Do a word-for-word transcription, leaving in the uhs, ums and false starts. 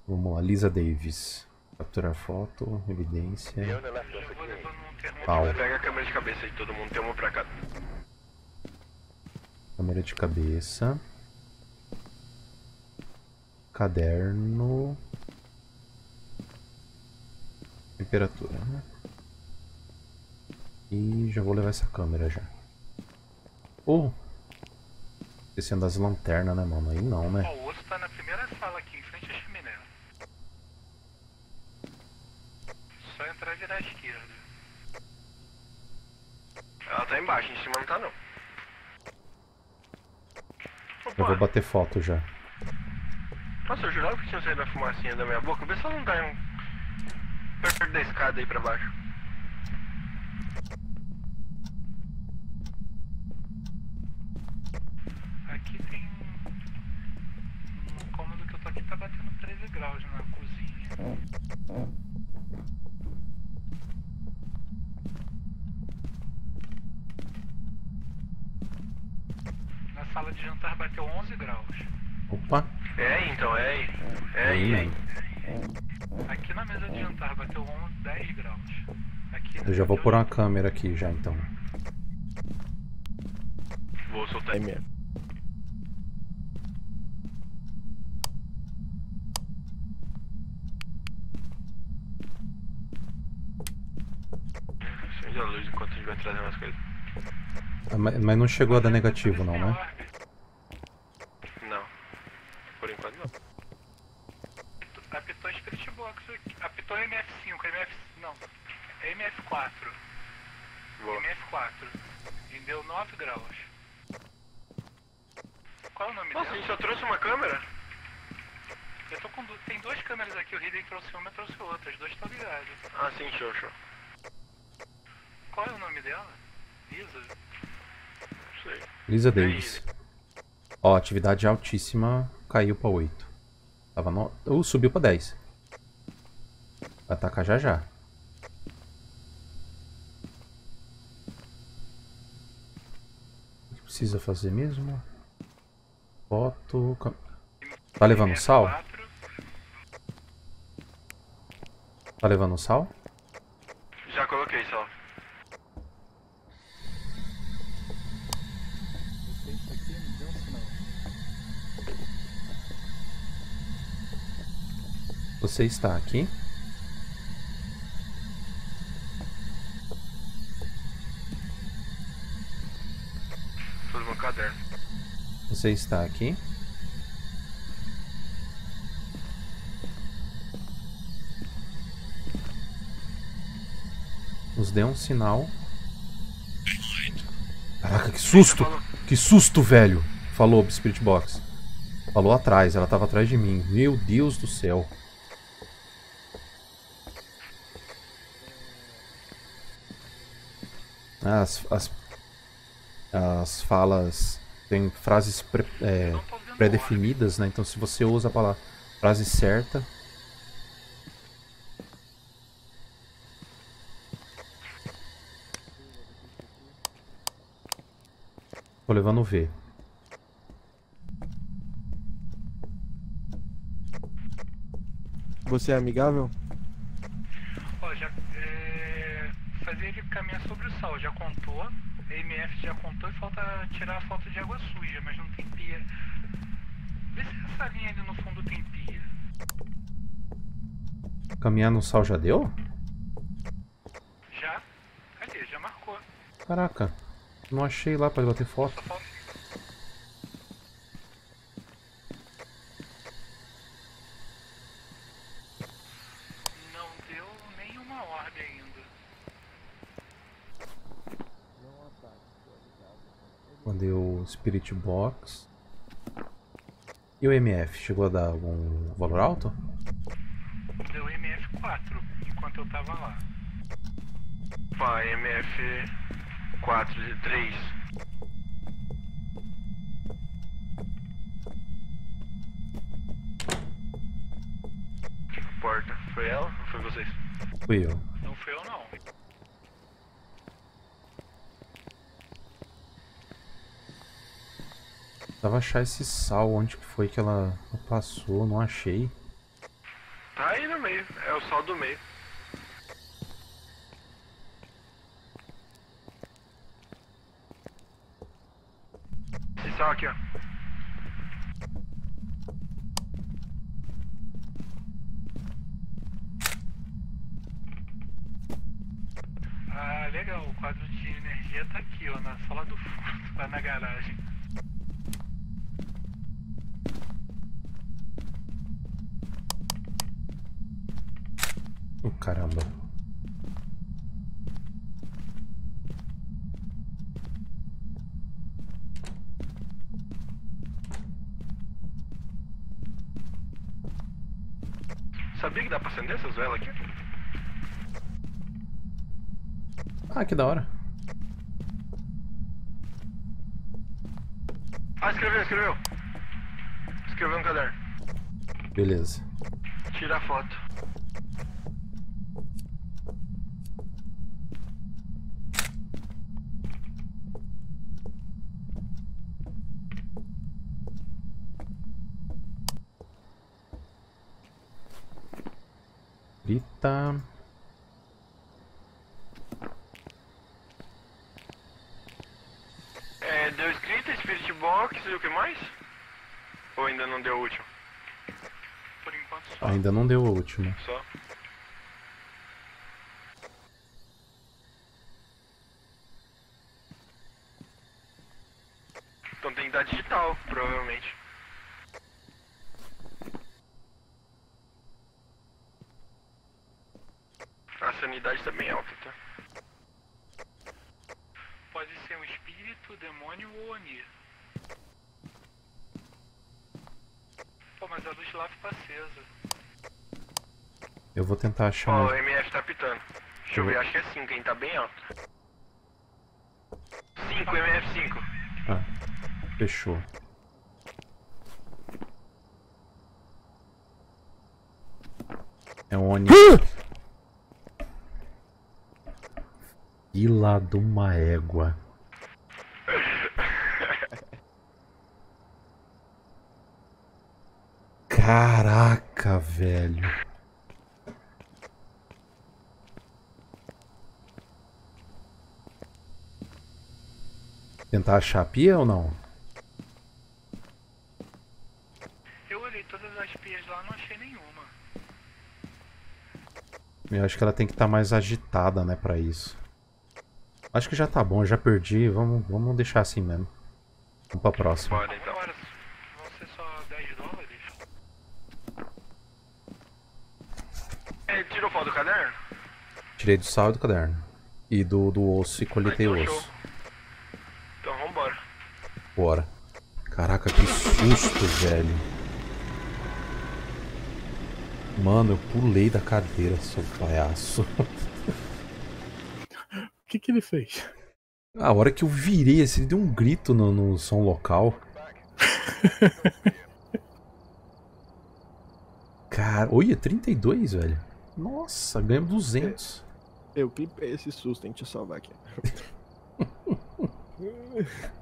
Vamos lá, Lisa Davis. Capturar foto, evidência. Pau. Pega a câmera de cabeça aí, todo mundo tem uma pra cá. Câmera de cabeça. Caderno. Temperatura, né? E já vou levar essa câmera já. Oh! Esquecendo das lanternas, né, mano? Aí não, né? Ó, o osso tá na primeira sala aqui, em frente à chaminé. Só entrar e virar à esquerda. Ela tá embaixo, em cima não tá não. Eu Opa. vou bater foto já. Nossa, eu jurava que tinha saído a fumacinha da minha boca. Vê se ela não tá em... perto da escada aí pra baixo. Aqui tem um cômodo que eu tô aqui, tá batendo treze graus na cozinha. Na sala de jantar bateu onze graus. Opa! É aí, então, é aí. É Aí aí, é aí. mesmo. Aqui na mesa de jantar bateu onze, dez graus. Aqui Eu já vou pôr uma câmera aqui já, então. Vou soltar aí mesmo. Acende a luz enquanto a gente vai trazendo as coisas. Ah, Mas mas não chegou a dar negativo não, né? Não. Por enquanto não. Apitou Spirit Box aqui. Apitou M F cinco, M F... não. M F quatro. Boa. M F quatro. E deu nove graus. Qual é o nome Nossa, a dela? gente só trouxe uma câmera? Eu tô com du... Tem duas câmeras aqui, o Hidden trouxe uma e trouxe outra. As duas estão ligadas. Ah, sim, show, show. Qual é o nome dela? Lisa? Não sei. Lisa Davis. Ó, atividade altíssima caiu pra oito. Tava no... Uh, subiu pra dez. Vai atacar já já. O que precisa fazer mesmo? Foto... cam- Tá levando sal? M F quatro. Tá levando sal? Já coloquei só. Você está aqui? Todo meu caderno. Você está aqui? Nos dê um sinal. Caraca, que susto! Que susto, velho! Falou, Spirit Box. Falou atrás, ela tava atrás de mim. Meu Deus do céu. As, as, as falas têm frases pré- é, Não tô vendo pré-definidas, né? Então se você usa a palavra, frase certa... Tô levando V. Você é amigável? Ó, já... É... Fazer ele caminhar sobre o sal, já contou. A M F já contou e falta tirar a foto de água suja, mas não tem pia. Vê se essa linha ali no fundo tem pia. Caminhar no sal já deu? Já? Cadê? Já marcou. Caraca. Não achei lá pra bater foto. Só falta... Não deu nenhuma ordem ainda. Mandei o Spirit Box. E o M F? Chegou a dar algum valor alto? Deu M F quatro enquanto eu tava lá. Pá, M F quatro e três. Porta. Foi ela ou foi vocês? Fui eu. Não foi eu não. Tava achar esse sal, onde que foi que ela passou, não achei. Tá aí no meio, é o sol do meio. Esse sol aqui, ó. Ah, legal, o quadro de energia tá aqui, ó, na sala do fundo, lá na garagem. Oh, caramba. Sabia que dá pra acender essas velas aqui? Ah, que da hora. Ah, escreveu, escreveu. Escreveu no caderno. Beleza. Tira a foto. Grita. É, deu escrita, Spirit Box e o que mais? Ou ainda não deu o último? Por enquanto só. Ainda não deu o último. Só? Então tem que dar digital, provavelmente. A sanidade tá bem alta, tá? Pode ser um espírito, demônio ou Oni. Pô, mas a luz lá ficou acesa. Eu vou tentar achar Ó, o mais. M F tá pitando. Deixa eu ver, acho que é cinco, hein? Tá bem alto. cinco, M F cinco. Ah, fechou. É um Oni. Fila de uma égua. Caraca, velho. Tentar achar a pia ou não? Eu olhei todas as pias lá, não achei nenhuma. Eu acho que ela tem que estar mais agitada, né, pra isso. Acho que já tá bom, eu já perdi. Vamos, vamos deixar assim mesmo. Vamos pra próxima. Bora então. Agora vão ser só dez dólares. É, tirou foto do caderno? Tirei do sal e do caderno. E do, do osso e coletei o Ah, então osso. show. Então vambora. Bora. Caraca, que susto, velho. Mano, eu pulei da cadeira, seu palhaço. O que que ele fez? A hora que eu virei, assim, ele deu um grito no, no som local. Cara, olha, trinta e dois, velho. Nossa, ganhamos duzentos. Eu clipei esse susto, tem que te salvar aqui.